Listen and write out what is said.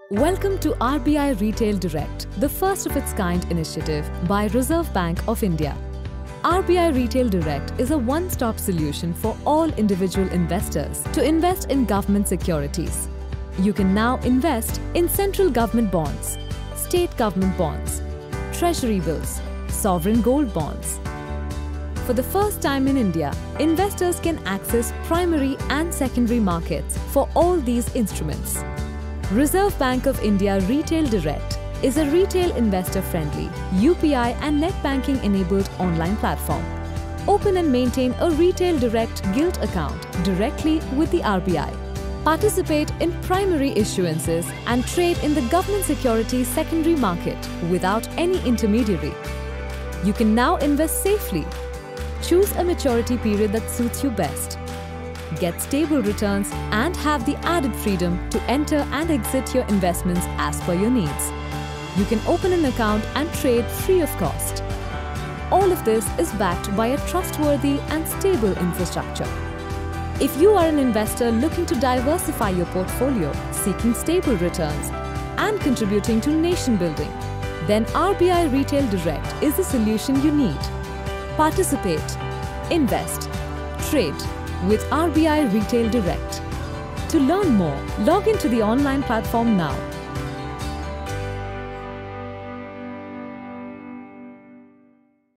Welcome to RBI Retail Direct, the first of its kind initiative by Reserve Bank of India. RBI Retail Direct is a one-stop solution for all individual investors to invest in government securities. You can now invest in central government bonds, state government bonds, treasury bills, sovereign gold bonds. For the first time in India, investors can access primary and secondary markets for all these instruments. Reserve Bank of India Retail Direct is a retail investor-friendly, UPI and net banking-enabled online platform. Open and maintain a Retail Direct Gilt account directly with the RBI. Participate in primary issuances and trade in the government securities secondary market without any intermediary. You can now invest safely. Choose a maturity period that suits you best. Get stable returns and have the added freedom to enter and exit your investments as per your needs. You can open an account and trade free of cost. All of this is backed by a trustworthy and stable infrastructure. If you are an investor looking to diversify your portfolio, seeking stable returns and contributing to nation building, then RBI Retail Direct is the solution you need. Participate, invest, trade with RBI Retail Direct. To learn more, log into the online platform now.